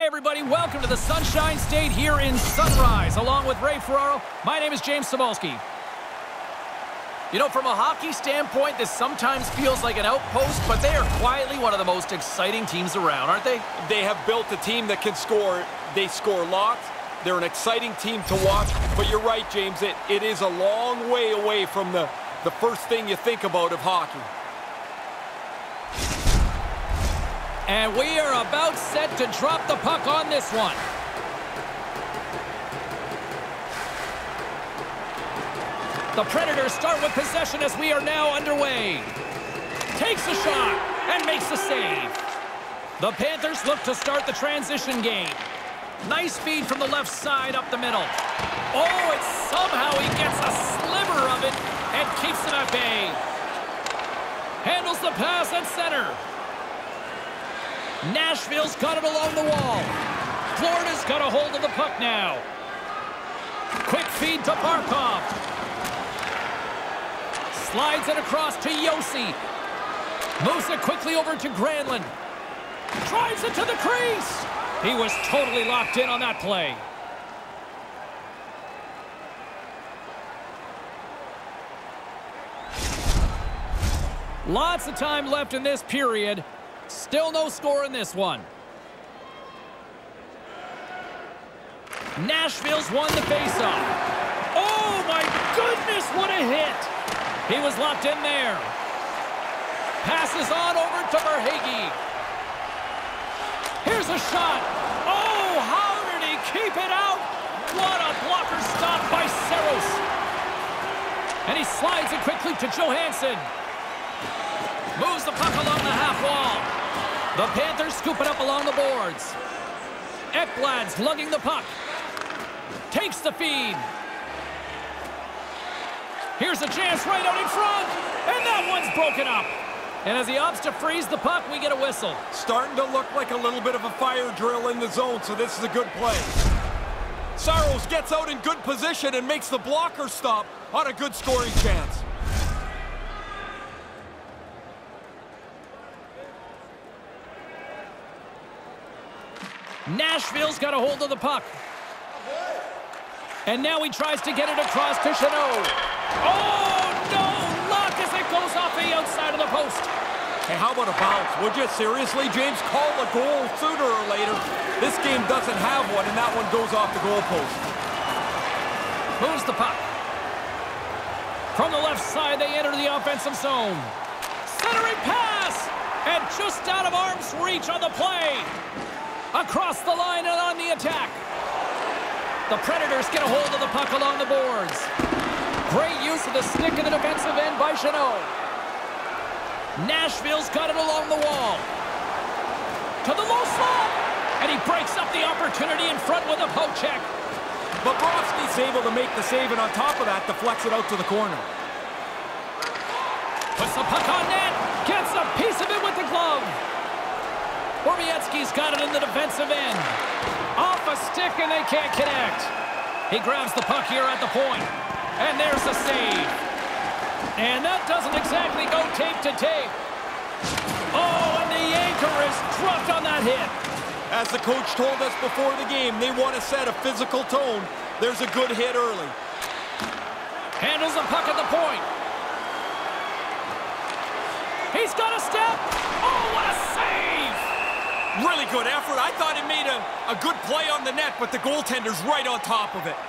Hey everybody, welcome to the Sunshine State here in Sunrise. Along with Ray Ferraro, my name is James Cebulski. You know, from a hockey standpoint, this sometimes feels like an outpost, but they are quietly one of the most exciting teams around, aren't they? They have built a team that can score. They score lots. They're an exciting team to watch. But you're right, James, it is a long way away from the first thing you think about of hockey. And we are about set to drop the puck on this one. The Predators start with possession as we are now underway. Takes a shot and makes the save. The Panthers look to start the transition game. Nice feed from the left side up the middle. Oh, and somehow he gets a sliver of it and keeps it at bay. Handles the pass at center. Nashville's got it along the wall. Florida's got a hold of the puck now. Quick feed to Barkov. Slides it across to Josi. Moves it quickly over to Granlund. Drives it to the crease. He was totally locked in on that play. Lots of time left in this period. Still no score in this one. Nashville's won the faceoff. Oh my goodness, what a hit! He was locked in there. Passes on over to Verhaeghe. Here's a shot. Oh, how did he keep it out? What a blocker stop by Saros. And he slides it quickly to Johansson. Moves the puck along the half wall. The Panthers scoop it up along the boards. Ekblad's lugging the puck. Takes the feed. Here's a chance right out in front. And that one's broken up. And as he opts to freeze the puck, we get a whistle. Starting to look like a little bit of a fire drill in the zone, so this is a good play. Saros gets out in good position and makes the blocker stop on a good scoring chance. Nashville's got a hold of the puck. And now he tries to get it across to Chanot. Oh, no! Luck as it goes off the outside of the post. Hey, how about a bounce? Would you seriously, James? Call a goal sooner or later. This game doesn't have one, and that one goes off the goalpost. Moves the puck. From the left side, they enter the offensive zone. Centering pass! And just out of arm's reach on the play. Across the line and on the attack. The Predators get a hold of the puck along the boards. Great use of the stick in the defensive end by Chanot. Nashville's got it along the wall. To the low slot. And he breaks up the opportunity in front with a poke check. Bobrovsky's able to make the save, and on top of that, deflects it out to the corner. Puts the puck on net. Gets a piece of it with the glove. Borowiecki's got it in the defensive end. Off a stick, and they can't connect. He grabs the puck here at the point. And there's the save. And that doesn't exactly go tape to tape. Oh, and the anchor is dropped on that hit. As the coach told us before the game, they want to set a physical tone. There's a good hit early. Handles the puck at the point. He's got a step. Oh, what a save! Really good effort. I thought he made a good play on the net, but the goaltender's right on top of it.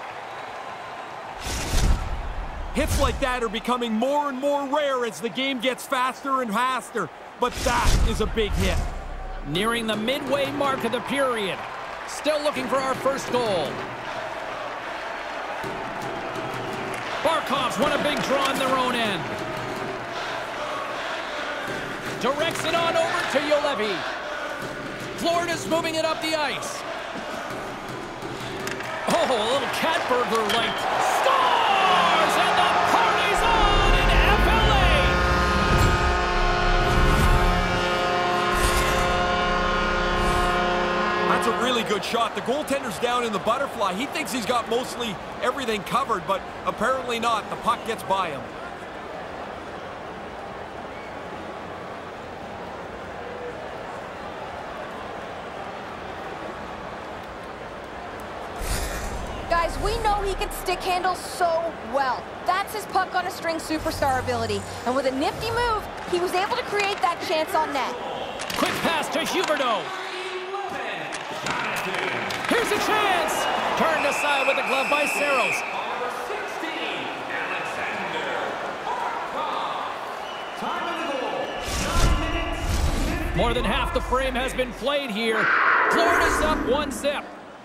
Hits like that are becoming more and more rare as the game gets faster and faster, but that is a big hit. Nearing the midway mark of the period. Still looking for our first goal. Barkov's won a big draw in their own end. Directs it on over to Juolevi. Florida's moving it up the ice. Oh, a little cat burglar like scores, and the party's on in FLA. That's a really good shot. The goaltender's down in the butterfly. He thinks he's got mostly everything covered, but apparently not. The puck gets by him. guys, we know he can stick handle so well. That's his puck on a string superstar ability. And with a nifty move, he was able to create that chance on net. Quick pass to Huberdeau. Here's a chance. Turned aside with the glove by Saros. More than half the frame has been played here. Florida's up 1-0.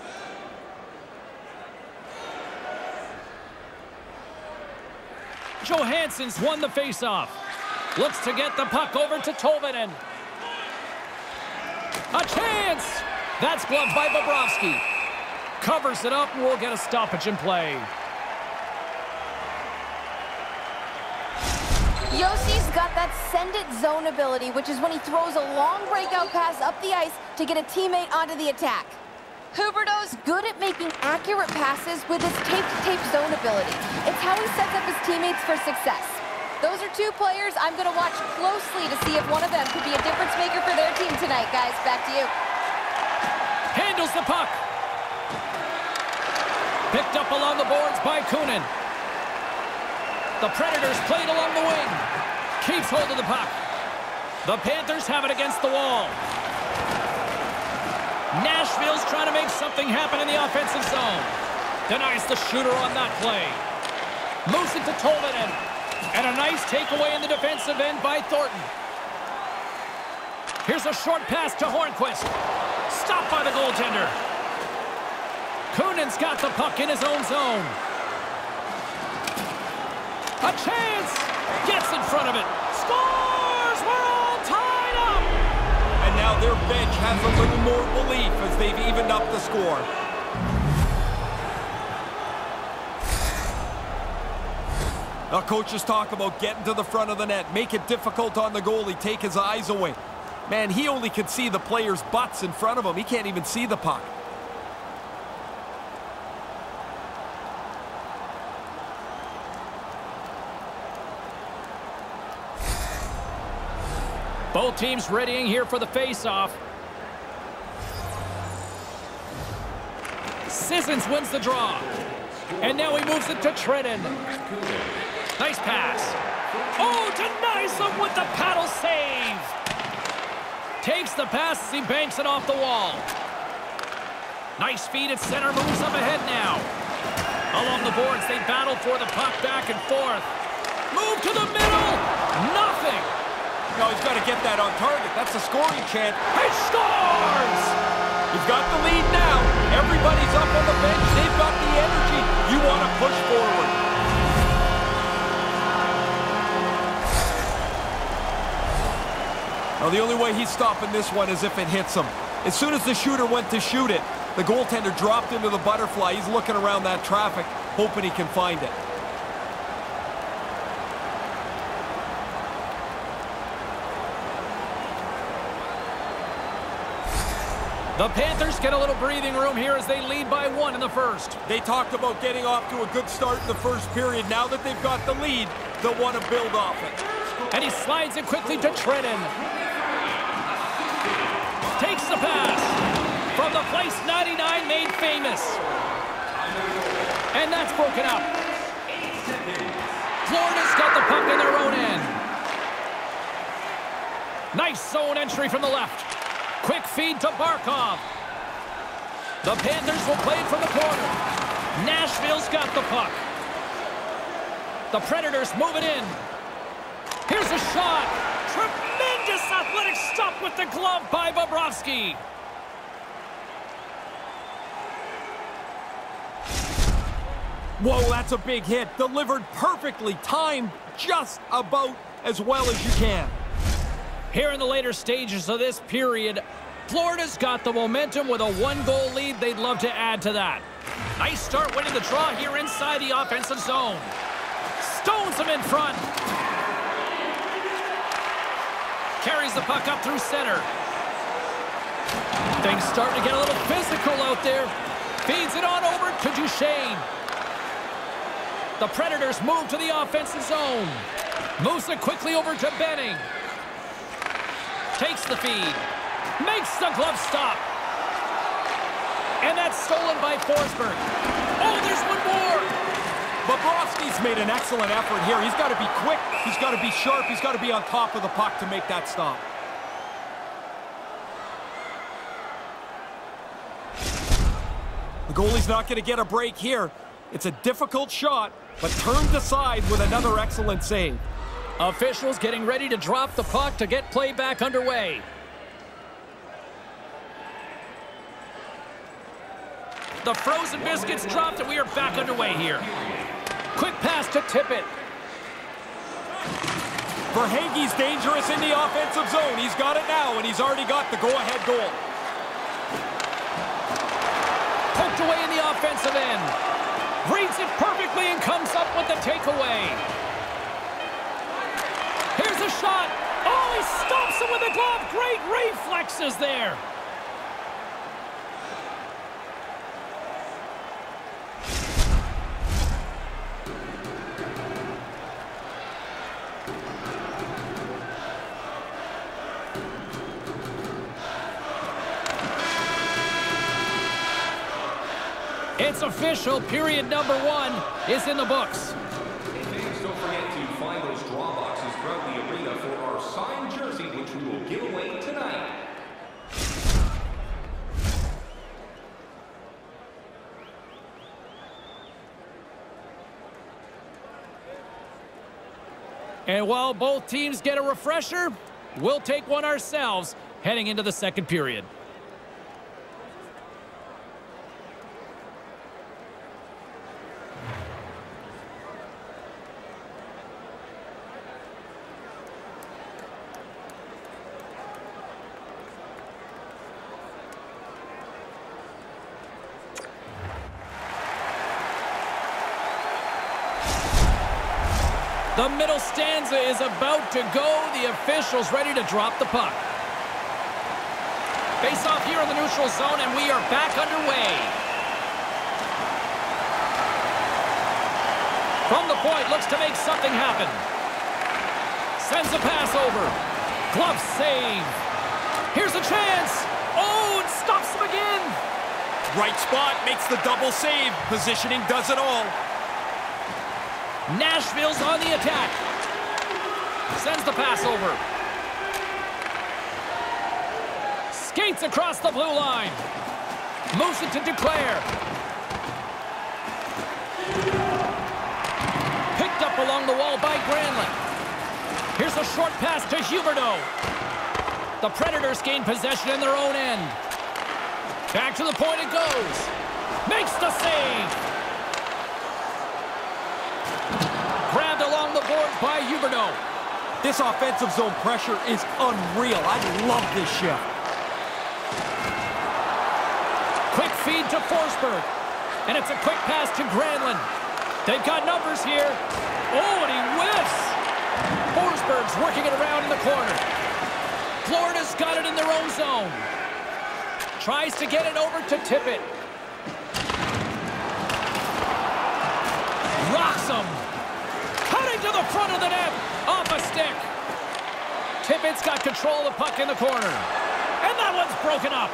Johansson's won the faceoff. Looks to get the puck over to Tolvanen. A chance! That's gloved by Bobrovsky. Covers it up, and we'll get a stoppage in play. Yossi's got that send-it zone ability, which is when he throws a long breakout pass up the ice to get a teammate onto the attack. Huberdeau's good at making accurate passes with his tape-to-tape zone ability. It's how he sets up his teammates for success. Those are two players I'm going to watch closely to see if one of them could be a difference maker for their team tonight, guys. Back to you. Handles the puck. Picked up along the boards by Kunin. The Predators played along the wing. Keeps hold of the puck. The Panthers have it against the wall. Nashville's trying to make something happen in the offensive zone. Denies the shooter on that play. Moves it to Tolvanen. And a nice takeaway in the defensive end by Thornton. Here's a short pass to Hornquist. Stopped by the goaltender. Kunin's got the puck in his own zone. A chance! Gets in front of it. Scores! We're all tied up! And now their bench has a little more belief as they've evened up the score. Now coaches talk about getting to the front of the net, make it difficult on the goalie, take his eyes away. Man, he only can see the players' butts in front of him. He can't even see the puck. Both teams readying here for the face-off. Sissons wins the draw. And now he moves it to Trenton. Nice pass. Oh, denies him with the paddle save. Takes the pass as he banks it off the wall. Nice feed at center, moves up ahead now. Along the boards, they battle for the puck back and forth. Move to the middle. Nothing. No, he's got to get that on target. That's a scoring chance. He scores! He's got the lead now. Everybody's up on the bench. They've got the energy. You want to push forward. Now, the only way he's stopping this one is if it hits him. As soon as the shooter went to shoot it, the goaltender dropped into the butterfly. He's looking around that traffic, hoping he can find it. The Panthers get a little breathing room here as they lead by 1 in the first. They talked about getting off to a good start in the first period. Now that they've got the lead, they'll want to build off it. And he slides it quickly to Trenton. Takes the pass from the place 99 made famous. And that's broken up. Florida's got the puck in their own end. Nice zone entry from the left. Quick feed to Barkov. The Panthers will play it from the corner. Nashville's got the puck. The Predators move it in. Here's a shot. Tremendous athletic stop with the glove by Bobrovsky. Whoa, that's a big hit. Delivered perfectly, timed just about as well as you can. Here in the later stages of this period, Florida's got the momentum with a 1-goal lead. They'd love to add to that. Nice start winning the draw here inside the offensive zone. Stones him in front. Carries the puck up through center. Things starting to get a little physical out there. Feeds it on over to Duchesne. The Predators move to the offensive zone. Moves it quickly over to Benning. Takes the feed. Makes the glove stop. And that's stolen by Forsberg. Oh, there's one more. Bobrovsky's made an excellent effort here. He's got to be quick. He's got to be sharp. He's got to be on top of the puck to make that stop. The goalie's not going to get a break here. It's a difficult shot, but turned aside with another excellent save. Officials getting ready to drop the puck to get play back underway. The frozen biscuits dropped, and we are back underway here. Quick pass to Tippett. Verhaeghe's dangerous in the offensive zone. He's got it now, and he's already got the go-ahead goal. Poked away in the offensive end. Reads it perfectly and comes up with the takeaway. Here's a shot. Oh, he stops him with a glove. Great reflexes there. It's official. Period number 1 is in the books. Hey fans, don't forget to find those draw boxes throughout the arena for our signed jersey, which we will give away tonight. And while both teams get a refresher, we'll take one ourselves heading into the second period. The middle stanza is about to go. The officials ready to drop the puck. Face off here in the neutral zone, and we are back underway. From the point, looks to make something happen. Sends a pass over. Glove save. Here's a chance. Oh, and stops him again. Right spot, makes the double save. Positioning does it all. Nashville's on the attack. Sends the pass over. Skates across the blue line. Moves it to Duclair. Picked up along the wall by Granlund. Here's a short pass to Huberdeau. The Predators gain possession in their own end. Back to the point it goes. Makes the save. Grabbed along the boards by Huberdeau. This offensive zone pressure is unreal. I love this shift. Quick feed to Forsberg. And it's a quick pass to Granlund. They've got numbers here. Oh, and he whiffs. Forsberg's working it around in the corner. Florida's got it in their own zone. Tries to get it over to Tippett. Rocks him. Cutting to the front of the net. Off a stick. Tippett's got control of the puck in the corner. And that one's broken up.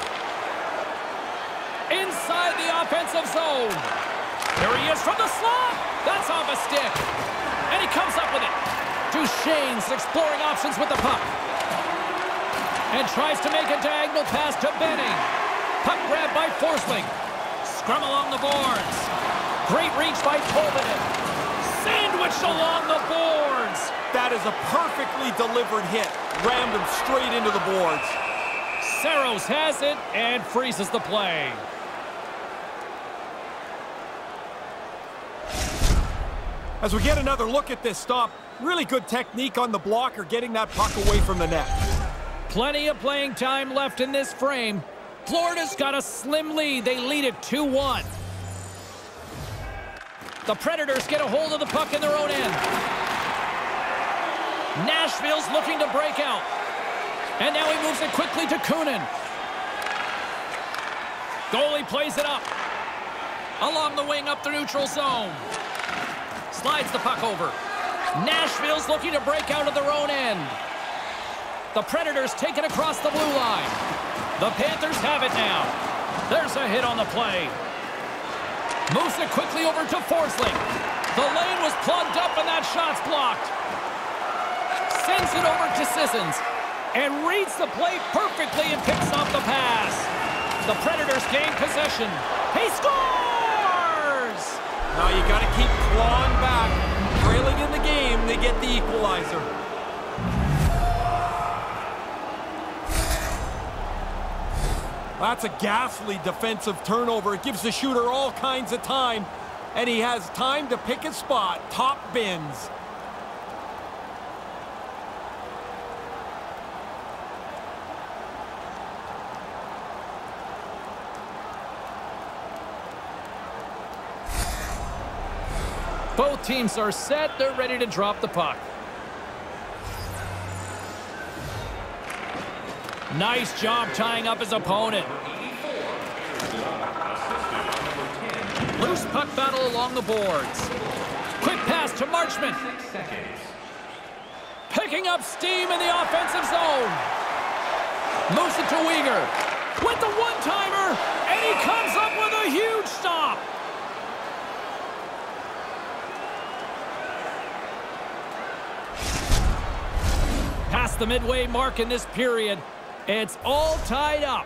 Inside the offensive zone. There he is from the slot. That's off a stick. And he comes up with it. Duchesne's exploring options with the puck. And tries to make a diagonal pass to Benning. Puck grab by Forsling. Scrum along the boards. Great reach by Tolvanen. Sandwiched along the boards. That is a perfectly delivered hit. Rammed him straight into the boards. Saros has it and freezes the play. As we get another look at this stop, really good technique on the blocker, getting that puck away from the net. Plenty of playing time left in this frame. Florida's got a slim lead. They lead it 2-1. The Predators get a hold of the puck in their own end. Nashville's looking to break out. And now he moves it quickly to Kunin. Goalie plays it up. Along the wing up the neutral zone. Slides the puck over. Nashville's looking to break out of their own end. The Predators take it across the blue line. The Panthers have it now. There's a hit on the play. Moves it quickly over to Forsling. The lane was plugged up and that shot's blocked. Sends it over to Sissons. And reads the play perfectly and picks off the pass. The Predators gain possession. He scores! Now you got to keep clawing back. Trailing in the game, they get the equalizer. That's a ghastly defensive turnover. It gives the shooter all kinds of time, and he has time to pick his spot. Top bins. Both teams are set. They're ready to drop the puck. Nice job tying up his opponent. Loose puck battle along the boards. Quick pass to Marchment. Picking up steam in the offensive zone. Moves it to Weegar. With the one-timer, and he comes up with a huge stop. Past the midway mark in this period. It's all tied up.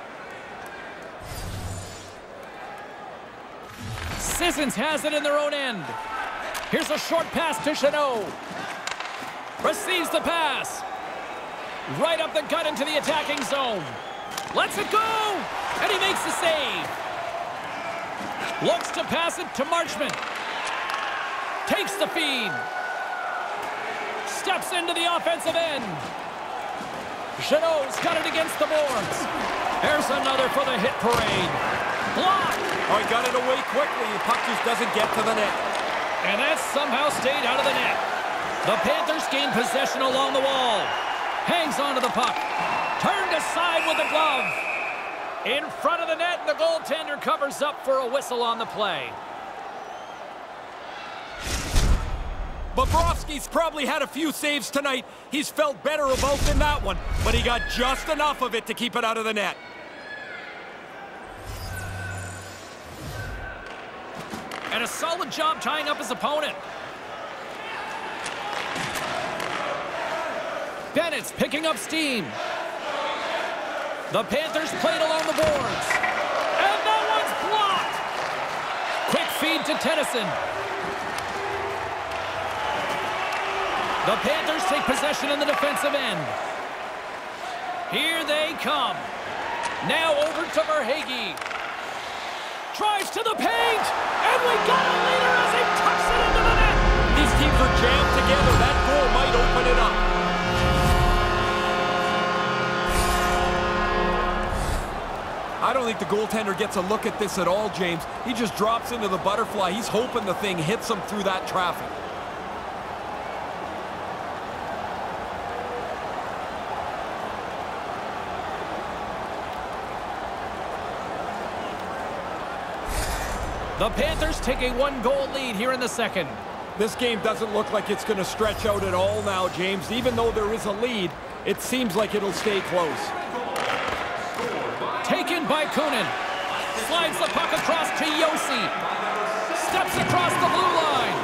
Sissons has it in their own end. Here's a short pass to Chanot. Receives the pass. Right up the gut into the attacking zone. Lets it go, and he makes the save. Looks to pass it to Marchment. Takes the feed. Steps into the offensive end. Chanot's got it against the boards. There's another for the hit parade. Block. Oh, he got it away quickly. The puck just doesn't get to the net. And that somehow stayed out of the net. The Panthers gain possession along the wall. Hangs onto the puck. Turned aside with the glove. In front of the net, and the goaltender covers up for a whistle on the play. Bobrovsky's probably had a few saves tonight. He's felt better about than that one, but he got just enough of it to keep it out of the net. And a solid job tying up his opponent. Bennett's picking up steam. The Panthers played along the boards. And that one's blocked. Quick feed to Tennyson. The Panthers take possession in the defensive end. Here they come. Now over to Verhaeghe. Drives to the paint, and we got a leader as he tucks it into the net. These teams are jammed together. That goal might open it up. I don't think the goaltender gets a look at this at all, James. He just drops into the butterfly. He's hoping the thing hits him through that traffic. The Panthers take a one-goal lead here in the second. This game doesn't look like it's going to stretch out at all now, James. Even though there is a lead, it seems like it'll stay close. Taken by Kunin. Slides the puck across to Josi. Steps across the blue line.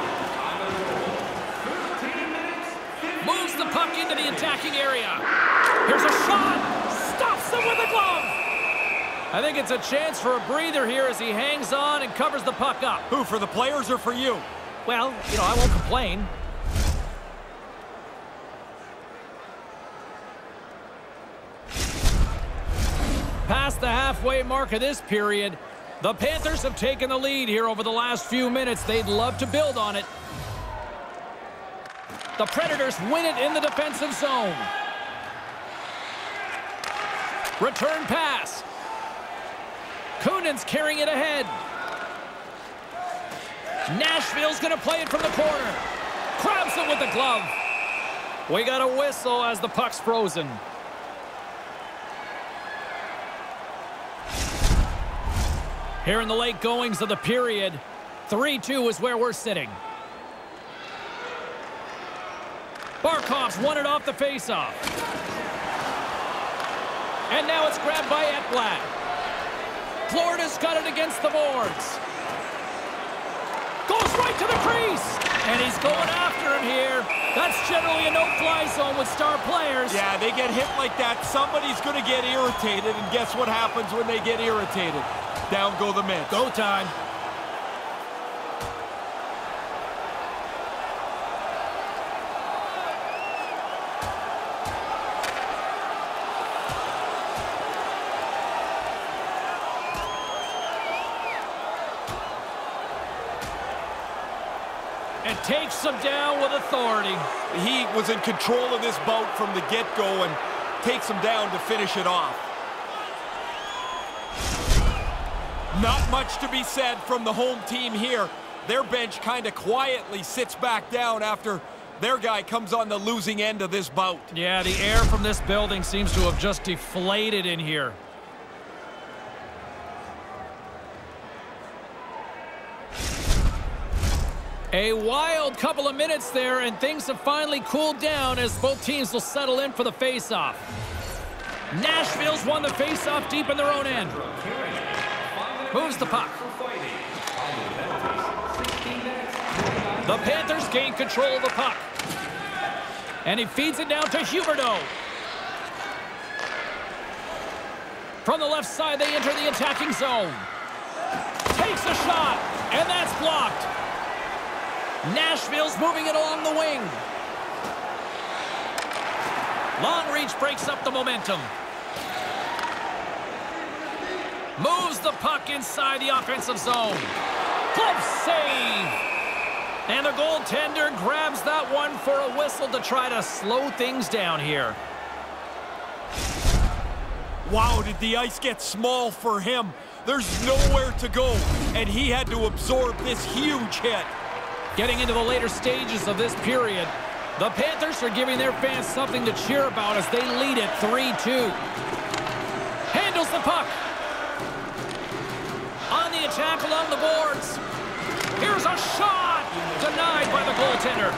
Moves the puck into the attacking area. Here's a shot. Stops him with a glove. I think it's a chance for a breather here as he hangs on and covers the puck up. Who, for the players or for you? Well, you know, I won't complain. Past the halfway mark of this period, the Panthers have taken the lead here over the last few minutes. They'd love to build on it. The Predators win it in the defensive zone. Return pass. Kunin's carrying it ahead. Nashville's going to play it from the corner. Grabs it with the glove. We got a whistle as the puck's frozen. Here in the late goings of the period, 3-2 is where we're sitting. Barkov's won it off the faceoff. And now it's grabbed by Ekblad. Florida's got it against the boards. right to the crease. And he's going after him here. That's generally a no-fly zone with star players. Yeah, they get hit like that, somebody's going to get irritated, and guess what happens when they get irritated? Down go the Mets. Go time. And takes him down with authority. He was in control of this bout from the get-go and takes him down to finish it off. Not much to be said from the home team here. Their bench kind of quietly sits back down after their guy comes on the losing end of this bout. Yeah, the air from this building seems to have just deflated in here. A wild couple of minutes there, and things have finally cooled down as both teams will settle in for the face-off. Nashville's won the face-off deep in their own end. Moves the puck. The Panthers gain control of the puck. And he feeds it down to Huberdeau. From the left side, they enter the attacking zone. Takes a shot, and that's blocked. Nashville's moving it along the wing. Long reach breaks up the momentum. Moves the puck inside the offensive zone. Glove save. And the goaltender grabs that one for a whistle to try to slow things down here. Wow, did the ice get small for him? There's nowhere to go, and he had to absorb this huge hit. Getting into the later stages of this period, the Panthers are giving their fans something to cheer about as they lead it 3-2. Handles the puck. On the attack along the boards. Here's a shot! Denied by the goaltender.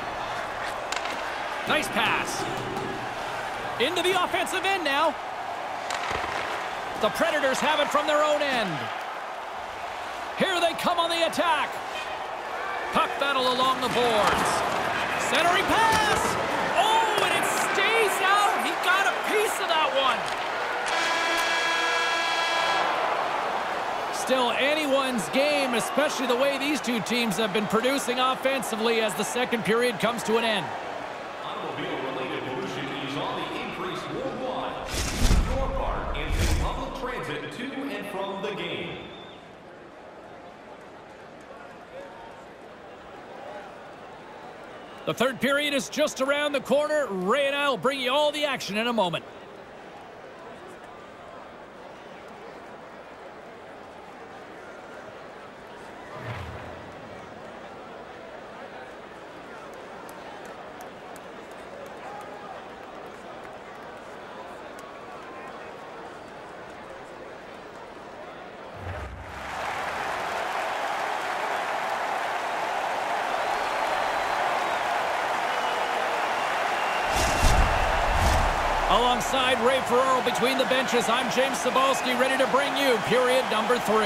Nice pass. Into the offensive end now. The Predators have it from their own end. Here they come on the attack. Puck battle along the boards. Centering pass! Oh, and it stays out! He got a piece of that one! Still anyone's game, especially the way these two teams have been producing offensively as the second period comes to an end. Automobile-related pollution is on the increase worldwide. Your part in public transit to and from the game. The third period is just around the corner. Ray and I will bring you all the action in a moment. Alongside Ray Ferraro between the benches, I'm James Cybulski, ready to bring you period number 3.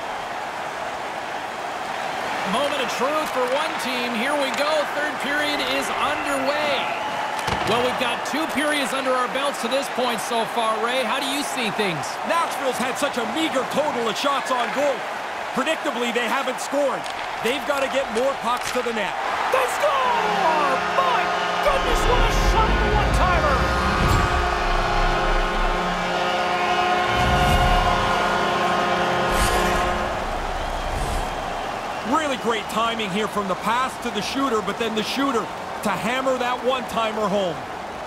Moment of truth for one team. Here we go. Third period is underway. Well, we've got 2 periods under our belts to this point so far. Ray, how do you see things? Nashville's had such a meager total of shots on goal. Predictably, they haven't scored. They've got to get more pucks to the net. They score! My goodness, what a shot for one-timer! Really great timing here from the pass to the shooter, but then the shooter to hammer that one-timer home.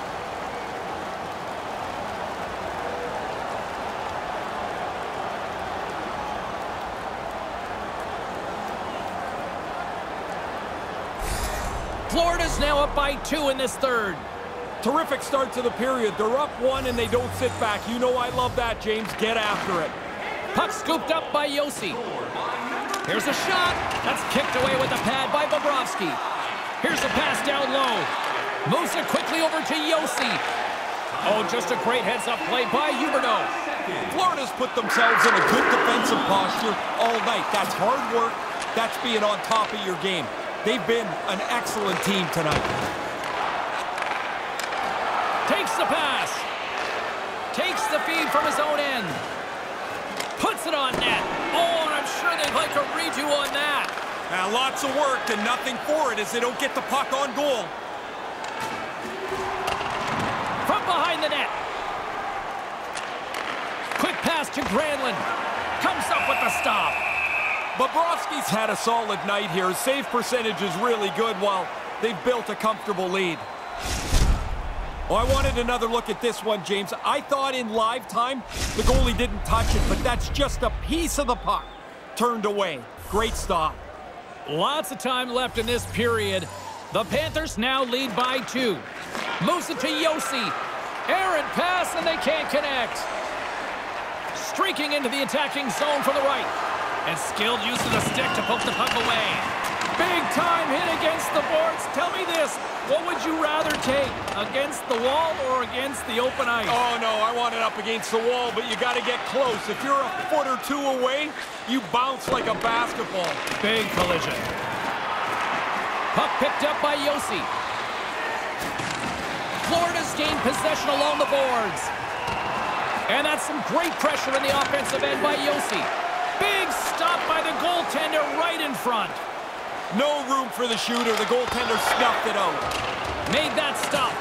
Florida's now up by 2 in this third. Terrific start to the period. They're up 1 and they don't sit back. You know I love that, James. Get after it. Puck scooped up by Josi. Here's a shot. That's kicked away with a pad by Bobrovsky. Here's a pass down low. Moves it quickly over to Josi. Oh, just a great heads-up play by Huberdeau. Florida's put themselves in a good defensive posture all night. That's hard work, That's being on top of your game. They've been an excellent team tonight. Takes the pass. Takes the feed from his own end. Puts it on net. Oh, and I'm sure they'd like a redo on that. Lots of work and nothing for it as they don't get the puck on goal. From behind the net. Quick pass to Granlund. Comes up with the stop. Bobrovsky's had a solid night here. His save percentage is really good while they've built a comfortable lead. Oh, I wanted another look at this one, James. I thought in live time the goalie didn't touch it, but that's just a piece of the puck turned away. Great stop. Lots of time left in this period. The Panthers now lead by 2. Moves it to Josi. Errant pass, and they can't connect. Streaking into the attacking zone from the right. And skilled use of the stick to poke the puck away. Big time hit against the boards. Tell me this, what would you rather take? Against the wall or against the open ice? Oh, no, I want it up against the wall, but you got to get close. If you're a foot or two away, you bounce like a basketball. Big collision. Puck picked up by Josi. Florida's gained possession along the boards. And that's some great pressure in the offensive end by Josi. Big stop by the goaltender right in front. No room for the shooter. The goaltender snuffed it out. Made that stop.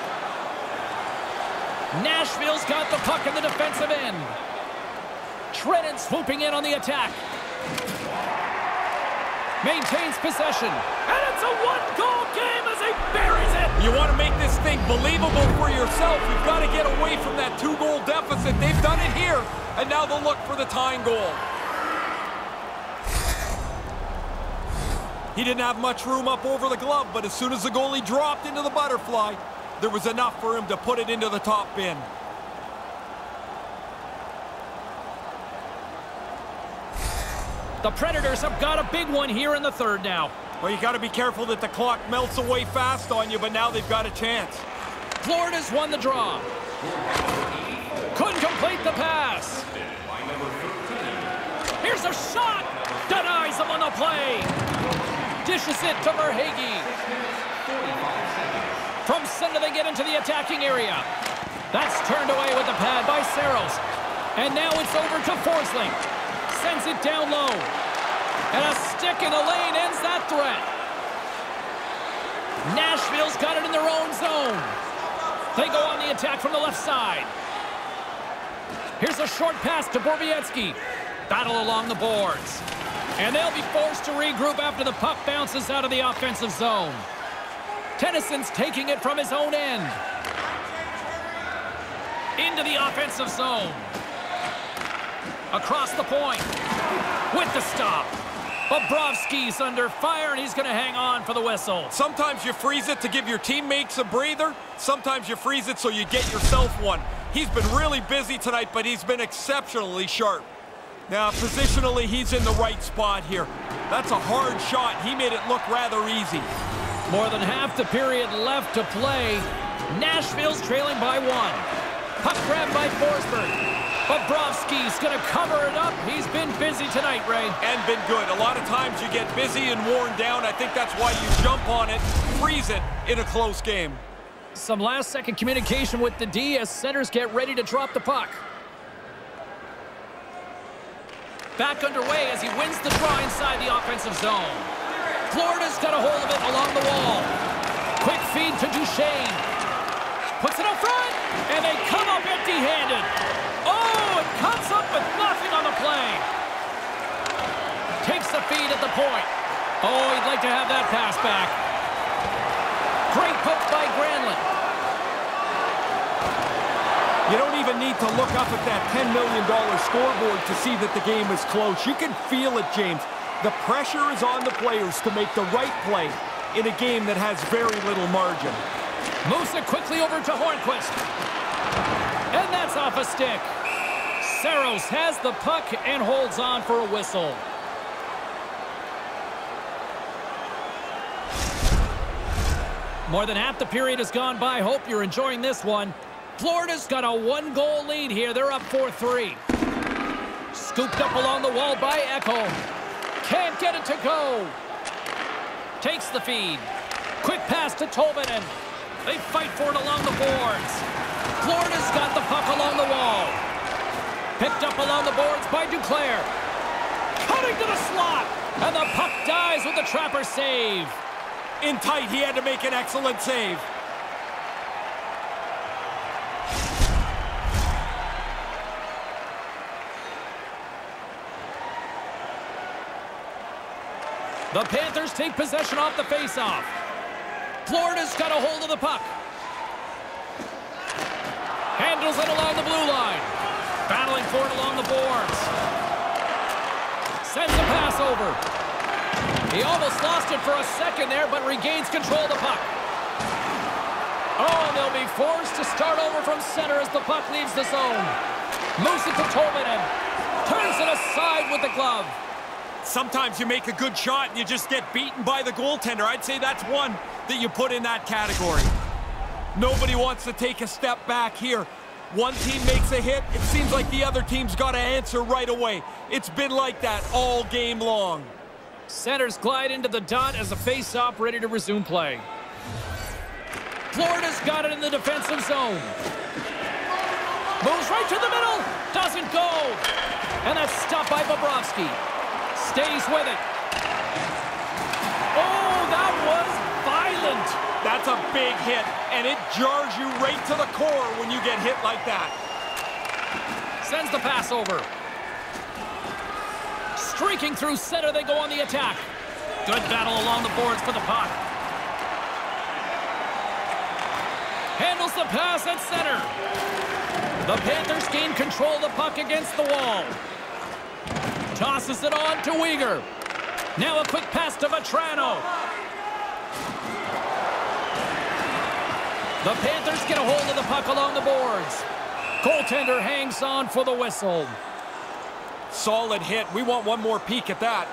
Nashville's got the puck in the defensive end. Trennan swooping in on the attack. Maintains possession. And it's a one-goal game as he buries it. You want to make this thing believable for yourself. You've got to get away from that 2-goal deficit. They've done it here. And now they'll look for the tying goal. He didn't have much room up over the glove, but as soon as the goalie dropped into the butterfly, there was enough for him to put it into the top bin. The Predators have got a big one here in the third now. Well, you got to be careful that the clock melts away fast on you, but now they've got a chance. Florida's won the draw. Couldn't complete the pass. Here's a shot. Denies him on the play. Dishes it to Verhaeghe. From center they get into the attacking area. That's turned away with the pad by Saros. And now it's over to Forsling. Sends it down low. And a stick in the lane ends that threat. Nashville's got it in their own zone. They go on the attack from the left side. Here's a short pass to Borowiecki. Battle along the boards. And they'll be forced to regroup after the puck bounces out of the offensive zone. Tennyson's taking it from his own end. Into the offensive zone. Across the point. With the stop. Bobrovsky's under fire, and he's going to hang on for the whistle. Sometimes you freeze it to give your teammates a breather. Sometimes you freeze it so you get yourself one. He's been really busy tonight, but he's been exceptionally sharp. Now, positionally, he's in the right spot here. That's a hard shot. He made it look rather easy. More than half the period left to play. Nashville's trailing by 1. Puck grab by Forsberg. Bobrovsky's going to cover it up. He's been busy tonight, Ray. And been good. A lot of times you get busy and worn down. I think that's why you jump on it, freeze it in a close game. Some last-second communication with the D as centers get ready to drop the puck. Back underway as he wins the draw inside the offensive zone. Florida's got a hold of it along the wall. Quick feed to Duchesne. Puts it up front, and they come up empty-handed. Oh, it comes up with nothing on the play. Takes the feed at the point. Oh, he'd like to have that pass back. Great poke by Granlund. You don't even need to look up at that $10 million scoreboard to see that the game is close. You can feel it, James. The pressure is on the players to make the right play in a game that has very little margin. Moves it quickly over to Hornquist. And that's off a stick. Saros has the puck and holds on for a whistle. More than half the period has gone by. Hope you're enjoying this one. Florida's got a 1-goal lead here. They're up 4-3. Scooped up along the wall by Echo. Can't get it to go. Takes the feed. Quick pass to Tolvanen. They fight for it along the boards. Florida's got the puck along the wall. Picked up along the boards by Duclair. Cutting to the slot. And the puck dies with the Trapper save. In tight, he had to make an excellent save. The Panthers take possession off the faceoff. Florida's got a hold of the puck. Handles it along the blue line. Battling for it along the boards. Sends a pass over. He almost lost it for a second there, but regains control of the puck. Oh, they'll be forced to start over from center as the puck leaves the zone. Moves it to Tolvanen. Turns it aside with the glove. Sometimes you make a good shot and you just get beaten by the goaltender. I'd say that's one that you put in that category. Nobody wants to take a step back here. One team makes a hit, it seems like the other team's got to answer right away. It's been like that all game long. Centers glide into the dot as the face-off ready to resume play. Florida's got it in the defensive zone. Moves right to the middle. Doesn't go. And that's stopped by Bobrovsky. Stays with it. Oh, that was violent. That's a big hit, and it jars you right to the core when you get hit like that. Sends the pass over. Streaking through center, they go on the attack. Good battle along the boards for the puck. Handles the pass at center. The Panthers gain control of the puck against the wall. Tosses it on to Weegar. Now a quick pass to Vatrano. The Panthers get a hold of the puck along the boards. Goaltender hangs on for the whistle. Solid hit. We want one more peek at that.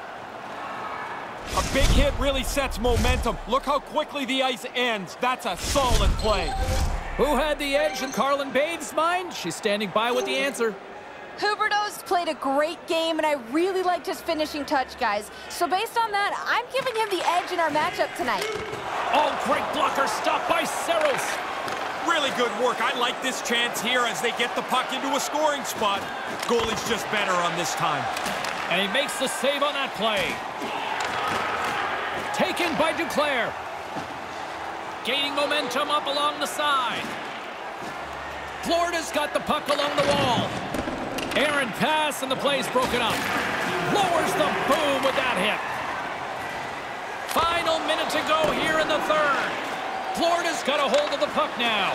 A big hit really sets momentum. Look how quickly the ice ends. That's a solid play. Who had the edge in Carlin Bade's mind? She's standing by with the answer. Huberdeau's played a great game, and I really liked his finishing touch, guys. So based on that, I'm giving him the edge in our matchup tonight. Oh, great blocker stopped by Saros. Really good work. I like this chance here as they get the puck into a scoring spot. Goalie's just better on this time. And he makes the save on that play. Taken by Duclair. Gaining momentum up along the side. Florida's got the puck along the wall. Aaron pass and the play's broken up. Lowers the boom with that hit. Final minute to go here in the third. Florida's got a hold of the puck now.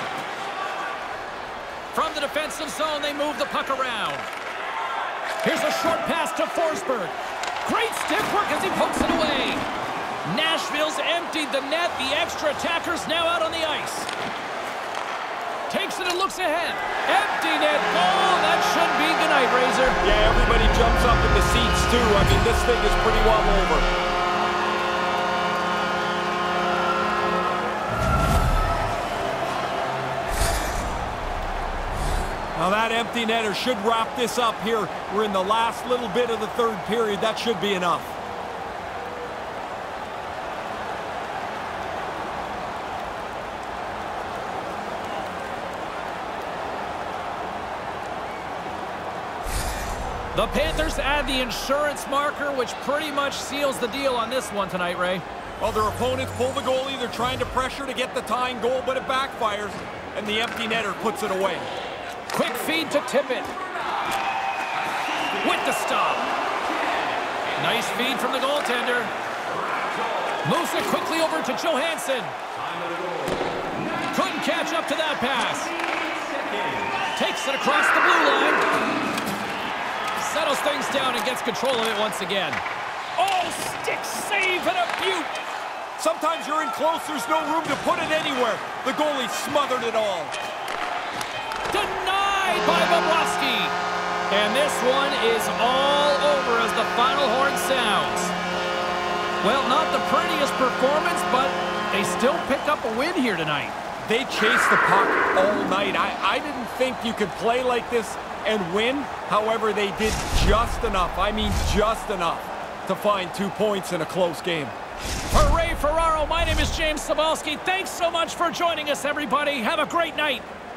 From the defensive zone, they move the puck around. Here's a short pass to Forsberg. Great stick work as he pokes it away. Nashville's emptied the net. The extra attacker's now out on the ice. Takes it and looks ahead. Empty net goal. That should be goodnight, Razor. Yeah, everybody jumps up in the seats, too. I mean, this thing is pretty well over. Now that empty netter should wrap this up here. We're in the last little bit of the third period. That should be enough. The Panthers add the insurance marker, which pretty much seals the deal on this one tonight, Ray. Well, their opponents pull the goalie. They're trying to pressure to get the tying goal, but it backfires, and the empty netter puts it away. Quick feed to Tippett. With the stop. Nice feed from the goaltender. Moves it quickly over to Johansson. Couldn't catch up to that pass. Takes it across the blue line. Settles things down and gets control of it once again. Oh, stick save and a beaut. Sometimes you're in close, there's no room to put it anywhere. The goalie smothered it all. Denied by Bobrovsky. And this one is all over as the final horn sounds. Well, not the prettiest performance, but they still pick up a win here tonight. They chased the puck all night. I didn't think you could play like this and win. However, they did just enough. I mean, just enough. to find 2 points in a close game. For Ray Ferraro, my name is James Cybulski. Thanks so much for joining us, everybody. Have a great night.